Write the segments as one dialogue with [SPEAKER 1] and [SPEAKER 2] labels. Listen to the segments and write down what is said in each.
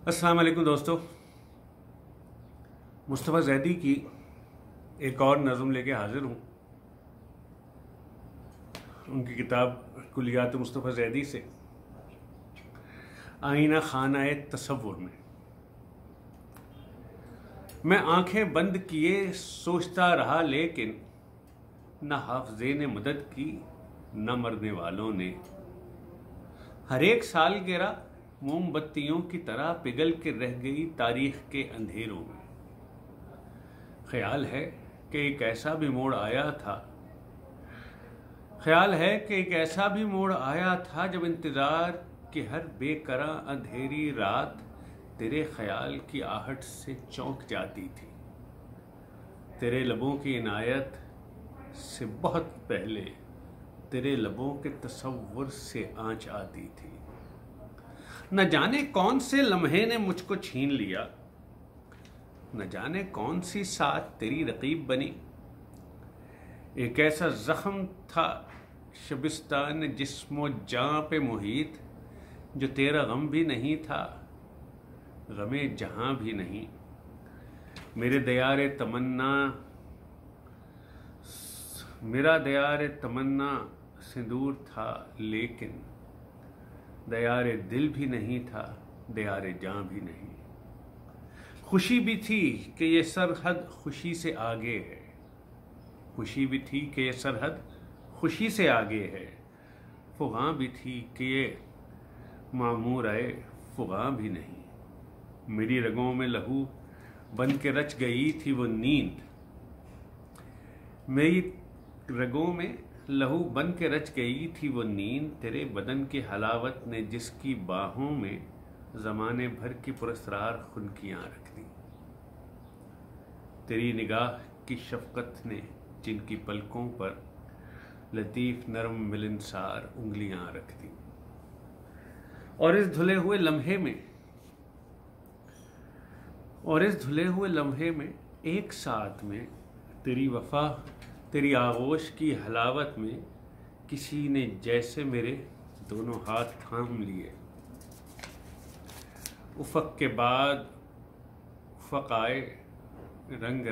[SPEAKER 1] अस्सलाम वालेकुम दोस्तों। मुस्तफ़ा ज़ैदी की एक और नज़म लेके हाजिर हूँ। उनकी किताब कुलियात मुस्तफ़ा ज़ैदी से आईना खाना तसव्वुर में मैं आंखें बंद किए सोचता रहा, लेकिन न हाफ़िज़े ने मदद की न मरने वालों ने। हर एक सालगिरह मोमबत्तियों की तरह पिघल के रह गई तारीख के अंधेरों में। ख्याल है कि एक ऐसा भी मोड़ आया था जब इंतजार की हर बेकरां अंधेरी रात तेरे ख्याल की आहट से चौंक जाती थी। तेरे लबों की इनायत से बहुत पहले तेरे लबों के तसव्वुर से आंच आती थी। न जाने कौन से लम्हे ने मुझको छीन लिया, न जाने कौन सी साथ तेरी रकीब बनी। एक ऐसा जख्म था शबिस्तान जिस्मो जां पे मुहीत, जो तेरा गम भी नहीं था, गमे जहां भी नहीं। मेरा दयार तमन्ना सिंदूर था, लेकिन दयार दिल भी नहीं था, दयार जां भी नहीं। खुशी भी थी कि ये सरहद खुशी से आगे है, फुगां भी थी कि ये मामूर आए, फुगां भी नहीं। मेरी रगों में लहू बन के रच गई थी वो नींद, तेरे बदन की हलावत ने जिसकी बाहों में ज़माने भर की पुरस्रार खुनकियाँ रख दी। तेरी निगाह की शफ़क़त ने जिनकी पलकों पर लतीफ़ नरम मिलनसार उंगलियाँ रख दी। और इस धुले हुए लम्हे में एक साथ में तेरी वफ़ा, तेरी आगोश की हलावत में किसी ने जैसे मेरे दोनों हाथ थाम लिए। उफ़क़ के बाद उफ़क़ आए रंग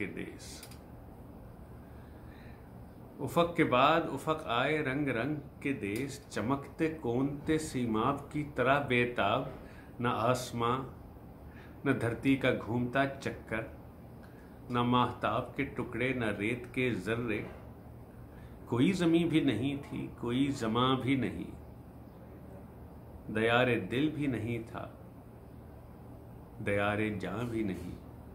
[SPEAKER 1] रंग के देश, चमकते कोनते सीमाब की तरह बेताब। न आसमां न धरती का घूमता चक्कर, न माहताब के टुकड़े न रेत के जर्रे। कोई ज़मीं भी नहीं थी, कोई ज़मां भी नहीं, दयार दिल भी नहीं था, दयार जां भी नहीं।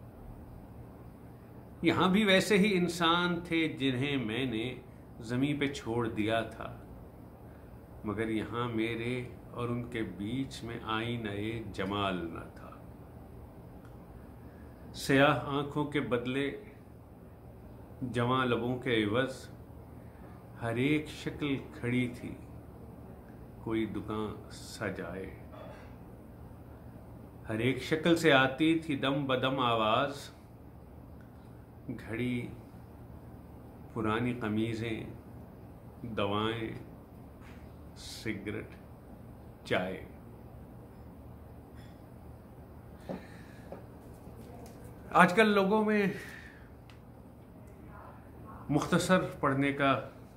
[SPEAKER 1] यहाँ भी वैसे ही इंसान थे जिन्हें मैंने ज़मीं पे छोड़ दिया था, मगर यहाँ मेरे और उनके बीच में आईना-ए जमाल न था। स्याह आंखों के बदले जवां लबों के इवज़ हर एक शक्ल खड़ी थी, कोई दुकान सजाए। हर एक शक्ल से आती थी दम बदम आवाज़, घड़ी, पुरानी कमीज़ें, दवाएं, सिगरेट, चाय। आजकल लोगों में मुख्तसर पढ़ने का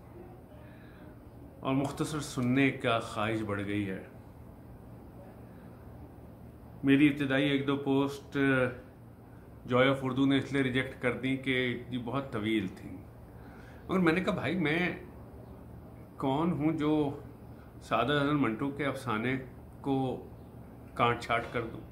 [SPEAKER 1] और मुख्तसर सुनने का ख्वाहिश बढ़ गई है। मेरी इब्तिदाई एक दो पोस्ट जॉय ऑफ उर्दू ने इसलिए रिजेक्ट कर दी कि ये बहुत तवील थी। और मैंने कहा भाई मैं कौन हूँ जो सादा हसन मंटू के अफसाने को काट छाट कर दूँ।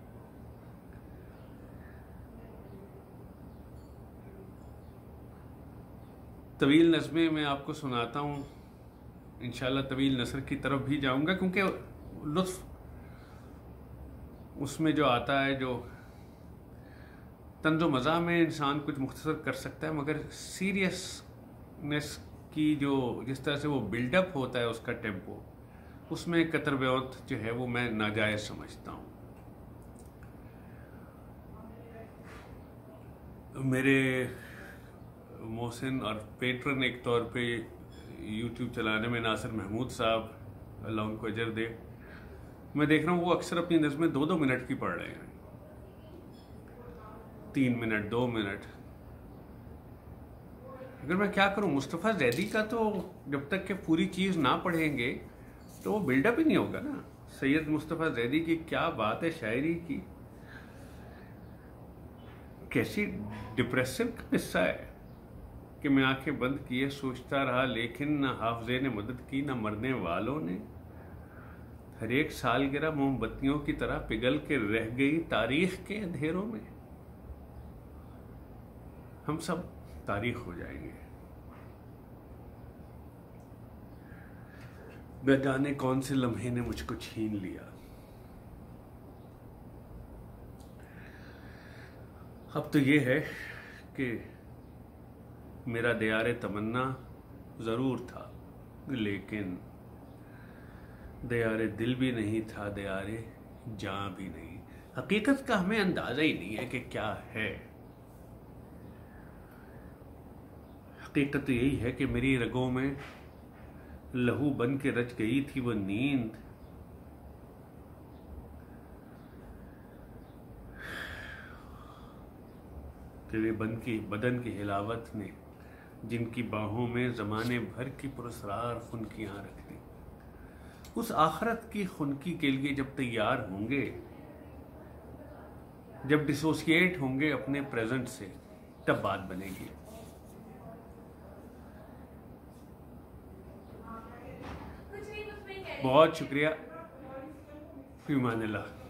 [SPEAKER 1] तवील नज़में मैं आपको सुनाता हूँ, इंशाल्लाह तवील नसर की तरफ भी जाऊँगा, क्योंकि लुत्फ़ उसमें जो आता है, जो तंज़ो मज़ा में इंसान कुछ मुख्तसर कर सकता है, मगर सीरियसनेस की जिस तरह से वो बिल्डअप होता है उसका टेम्पो, उसमें कतर ब्यौत जो है वो मैं नाजायज़ समझता हूँ। मेरे मोहसिन और पेट्रन एक तौर पे यूट्यूब चलाने में नासिर महमूद साहब, अल्लाह उनको अजर दे, मैं देख रहा हूँ वो अक्सर अपनी नज़्में 2-2 मिनट की पढ़ रहे हैं, 3 मिनट, 2 मिनट। अगर मैं क्या करूँ, मुस्तफ़ा ज़ैदी का तो जब तक कि पूरी चीज़ ना पढ़ेंगे तो वो बिल्डअप ही नहीं होगा ना। सैयद मुस्तफ़ा ज़ैदी की क्या बात है शायरी की, कैसी डिप्रेसिव किस्सा है कि मैं आंखें बंद किए सोचता रहा, लेकिन न हाफजे ने मदद की न मरने वालों ने। हर एक सालगिरह मोमबत्तियों की तरह पिघल के रह गई तारीख के अंधेरों में। हम सब तारीख हो जाएंगे। न जाने कौन से लम्हे ने मुझको छीन लिया। अब तो ये है कि मेरा दियारे तमन्ना ज़रूर था, लेकिन दियारे दिल भी नहीं था, दियारे जान भी नहीं। हकीकत का हमें अंदाज़ा ही नहीं है कि क्या है। हकीकत तो यही है कि मेरी रगों में लहू बन के रच गई थी वो नींद, तेरे बदन की हिलावत ने जिनकी बाहों में ज़माने भर की पुरस्रार खुनकियाँ रख दी। उस आखरत की खुनकी के लिए जब तैयार होंगे, जब डिसोसिएट होंगे अपने प्रेजेंट से, तब बात बनेगी। बहुत शुक्रिया। फी अमान अल्लाह।